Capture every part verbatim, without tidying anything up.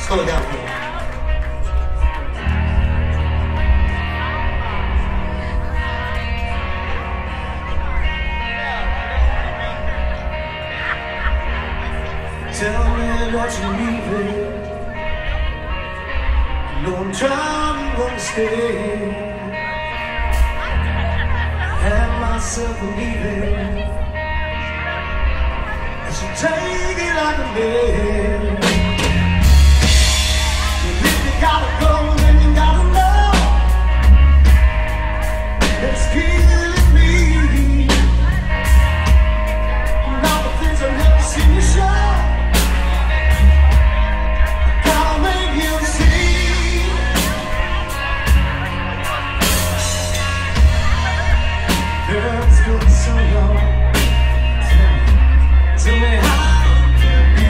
slow it down here. Tell me that you're leaving. No, I'm trying to stay. Had myself believing I should take it like a man. If you gotta go, then you gotta know it's killing me. And all the things I've never seen you show, I gotta make you see. Girl, it's been so long. Tell me, tell me how it could be.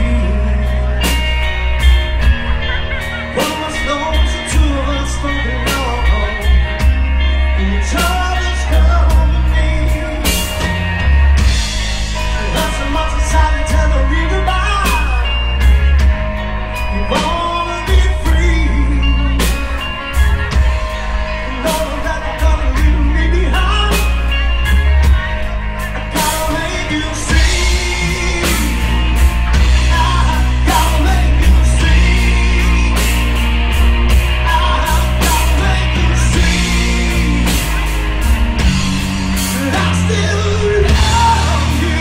One of us knows the two of us don't belong. And the troubles come to me. There's so much inside me telling me goodbye. You wanna be free. You know that you're gonna leave me behind. I gotta make you see. I gotta make you see. I gotta make you see that I still love you.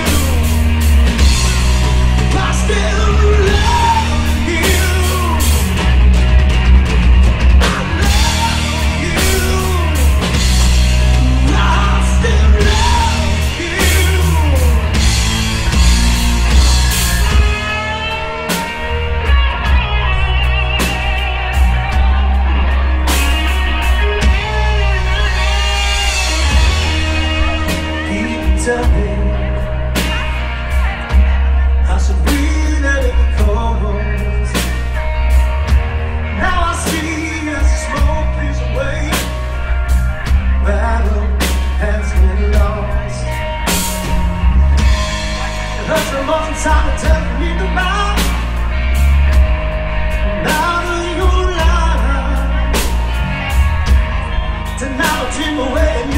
I still love you. I love you. I still love you. People tell me I should breathe and it comes. Now I see as the smoke clears away, battle has been lost. It hurts so much inside to tell me goodbye. Now that you're alive, tonight I'll dream away.